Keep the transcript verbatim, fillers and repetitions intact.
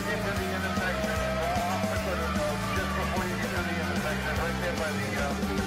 get to the intersection, uh, just before you get to the intersection, right there by the, uh,